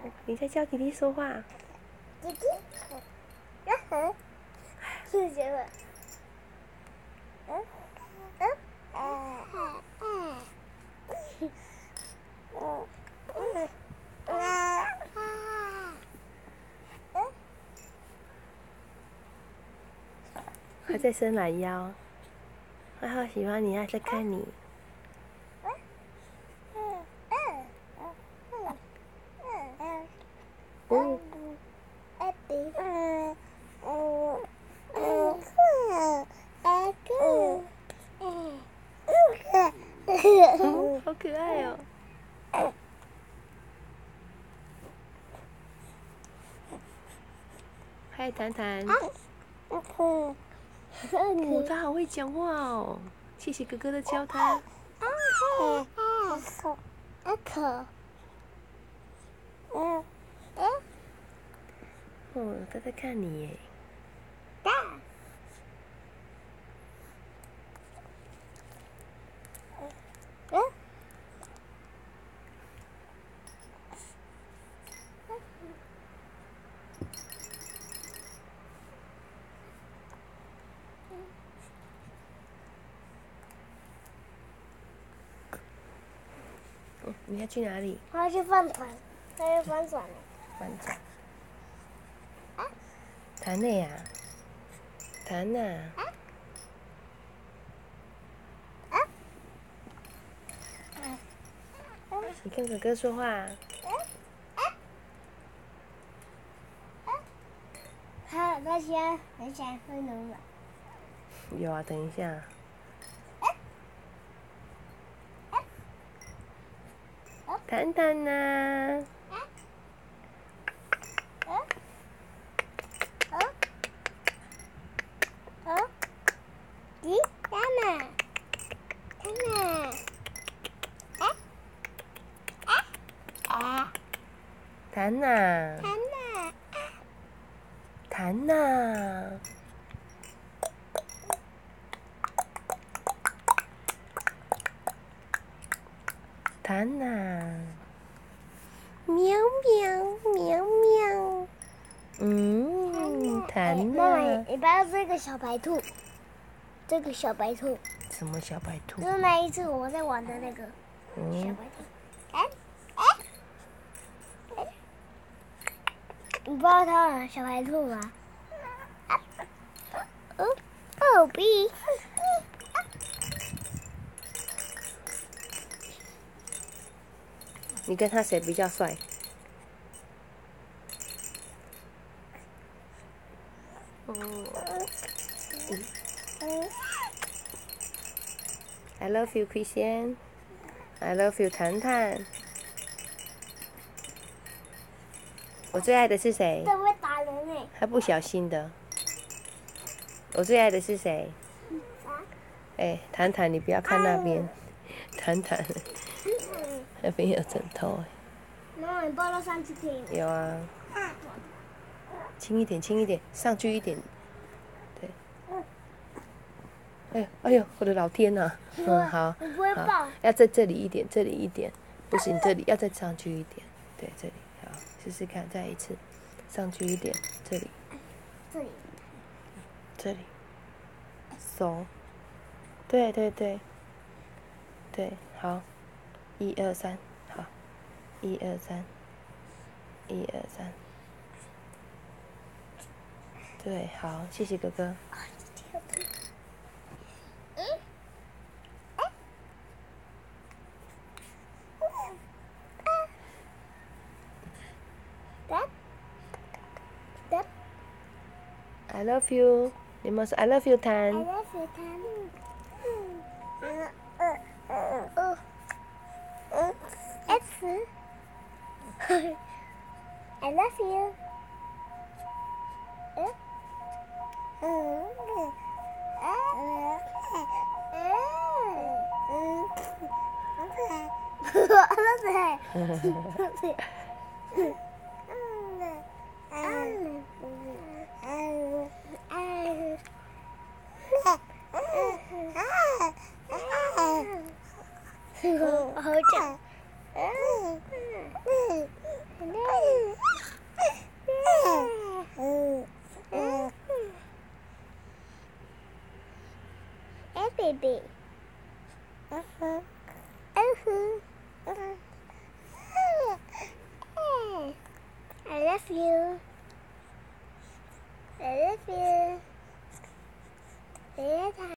你在教弟弟说话。 弟弟，是结尾。 还在伸懒腰，他好喜欢你，还在看你。哦。好可爱哦。嗨，谈谈。哦，他好会讲话哦，谢谢哥哥的教他。哦，他在看你耶。你要去哪里？ 我要去饭团，他要翻转了。 翻转。谈呢呀？谈呢？你跟哥哥说话。 他现在很想喝牛奶。 有啊，等一下。谈谈呢？ 咦，妈妈， 谈呐。谈呐。谈呐。喵喵喵喵。谈呐。 妈妈，你不要这个小白兔，这个小白兔。 什么小白兔？ 就是那一次我在玩的那个小白兔。你不知道它有小白兔吗？哦比。 你跟他谁比较帅？I love you, Christian. I love you, 谈谈。我最爱的是谁？ 这会打人哎！ 还不小心的。我最爱的是谁？哎，谈谈，你不要看那边。谈谈，那边有枕头。 妈妈，你抱到上去可以吗？ 有啊。轻一点，轻一点，上去一点。对。哎呦，我的老天呐！好。 我不会抱。 要在这里一点，这里一点，不行，这里要再上去一点。对，这里好，试试看，再一次，上去一点，这里。 这里。 这里。手。对对对。对，好。1、2、3，好。1、2、3。1、2、3。对，好，谢谢哥哥。I love you. 你们说 I love you, 谈。 I love you, 谈。F. I love you. Hey, baby. I love you. I love you.